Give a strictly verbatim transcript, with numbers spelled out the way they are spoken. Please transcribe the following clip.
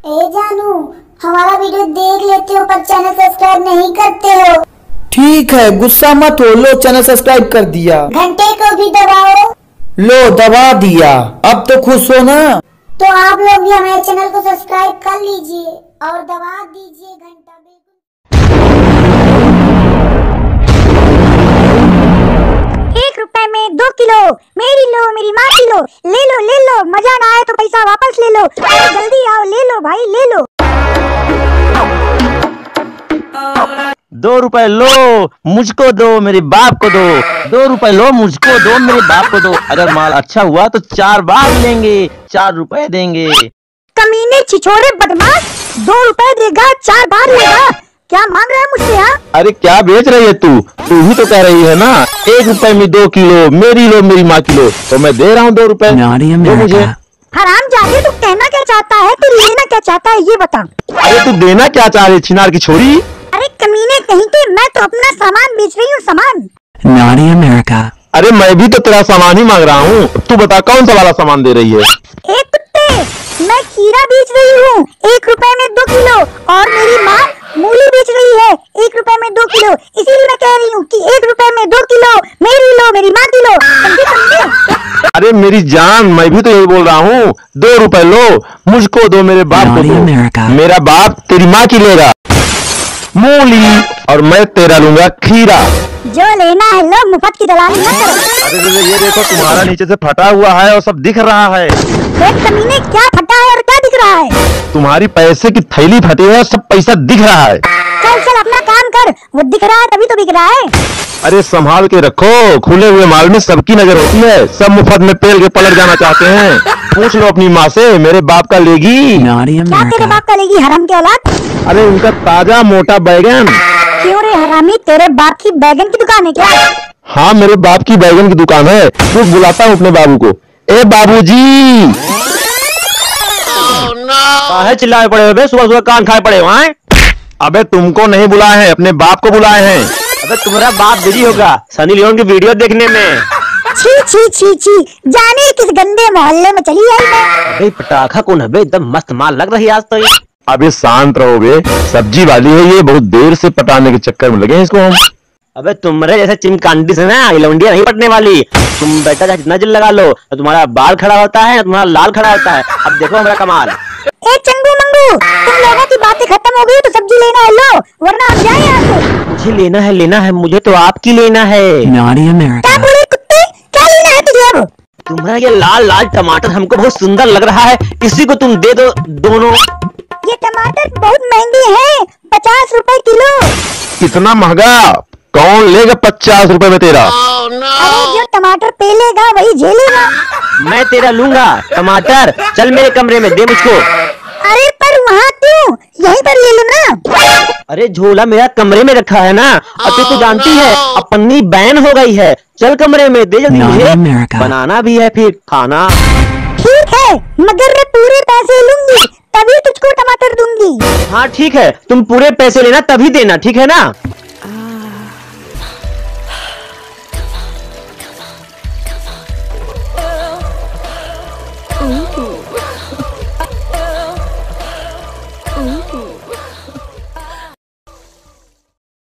ए जानू, हमारा वीडियो देख लेते हो पर चैनल सब्सक्राइब नहीं करते हो। ठीक है, गुस्सा मत हो, लो चैनल सब्सक्राइब कर दिया। घंटे को भी दबाओ। लो दबा दिया, अब तो खुश हो ना। तो आप लोग भी हमारे चैनल को सब्सक्राइब कर लीजिए और दबा दीजिए घंटा। एक रुपए में दो किलो, मेरी लो मेरी माँ की लो, ले लो ले लो, मजा ना आए तो पैसा वापस ले लो, जल्दी आओ ले लो भाई ले लो। दो रुपए लो, मुझको दो, मेरे बाप को दो। दो रुपए लो, मुझको दो, मेरे बाप को दो। अगर माल अच्छा हुआ तो चार बार लेंगे, चार रुपए देंगे। कमीने छिछोरे बदमाश, दो रुपए देगा चार बार लेगा, क्या मांग रहा है मुझसे? हाँ अरे क्या बेच रही है तू? तू ही तो कह रही है ना एक रुपए में दो किलो, मेरी लो मेरी माँ की लो, तो मैं दे रहा हूँ दो रुपए मुझे। हराम जादे, तू कहना क्या चाहता है, तू लेना क्या चाहता है ये बता। अरे तू देना क्या चाह रही छिनार की छोरी? अरे कमीने कहीं के, मैं तो अपना सामान बेच रही हूँ, सामान। Naughty America। अरे मैं भी तो तेरा सामान ही मांग रहा हूँ, तू बता कौन सा वाला सामान दे रही है? एक कुत्ते, मैं खीरा बेच रही हूँ एक रुपए में दो किलो, और मेरी माँ मूली बेच रही है एक रुपए में दो किलो, इसीलिए मैं कह रही हूँ कि एक रुपए में दो किलो, मेरी लो मेरी माँ की लो, समझे समझे? अरे मेरी जान, मैं भी तो यही बोल रहा हूँ, दो रुपए लो, मुझको दो, मेरे बाप को दो। मेरा बाप तेरी माँ की लेगा मूली और मैं तेरा लूंगा खीरा। जो लेना है लो, मुफ्त की दलाली मत करो। अरे ये देखो तुम्हारा नीचे से फटा हुआ है और सब दिख रहा है। देख कमीने, क्या फटा है और क्या दिख रहा है? तुम्हारी पैसे की थैली फटी है और सब पैसा दिख रहा है। चल चल अपना काम कर, वो दिख रहा है तभी तो बिक रहा है। अरे संभाल के रखो, खुले हुए माल में सबकी नजर होती है, सब मुफ्त में पेल के पलट जाना चाहते हैं। पूछ लो अपनी माँ से, मेरे बाप का लेगी? क्या तेरे बाप का लेगी हराम के औलाद? अरे उनका ताजा मोटा बैगन। क्यों रे हरामी, तेरे बाप की बैगन की दुकान है क्या? हाँ मेरे बाप की बैगन की दुकान है। रुक बुलाता हूँ अपने बाबू को। ए बाबूजी। काहे चिल्लाए पड़े हो बे, सुबह सुबह कान खाए पड़े हो? अबे तुमको नहीं बुलाए हैं, अपने बाप को बुलाए हैं। अबे तुम्हारा बाप बिजी होगा सनी लियोन की वीडियो देखने में। छी छी छी छी, जाने किस गंदे मोहल्ले में चली आई मैं। अबे पटाखा कौन है बे, एकदम मस्त माल लग रही है आज तो ये। अबे शांत रहो बे, सब्जी वाली है ये, बहुत देर से पटाने के चक्कर में लगे हैं इसको हम। अबे तुम्हारे जैसे चिमकांडी से ना लौंडिया नहीं पटने वाली। तुम बेटा जितना जल लगा लो तो तुम्हारा बाल खड़ा होता है, तुम्हारा लाल खड़ा होता है। अब देखो हमारा कमाल। ए चंगू मंगू, तुम लोगों की बातें खत्म हो गई तो सब्जी लेना है लो, वरना हम जाए यहाँ से। मुझे लेना है लेना है, मुझे तो आपकी लेना है। Naughty America। क्या बोले कुत्ते, क्या लेना है तुझे अब? तुम्हारा ये लाल लाल टमाटर हमको बहुत सुंदर लग रहा है, इसी को तुम दे दो दोनों। ये टमाटर बहुत महंगे हैं, पचास रुपए किलो। कितना महंगा, कौन लेगा पचास रुपए में तेरा? अरे जो टमाटर पेलेगा वही झेलेगा। मैं तेरा लूंगा टमाटर, चल मेरे कमरे में दे मुझको। अरे पर वहाँ क्यों, यहीं पर ले लो ना। अरे झोला मेरा कमरे में रखा है ना, अब तू तो जानती है अब पन्नी बैन हो गई है। चल कमरे में दे जल्दी, मुझे बनाना भी है फिर खाना। ठीक है, मगर मैं पूरे पैसे लूंगी तभी तुझको टमाटर दूंगी। हाँ ठीक है, तुम पूरे पैसे लेना तभी देना, ठीक है ना?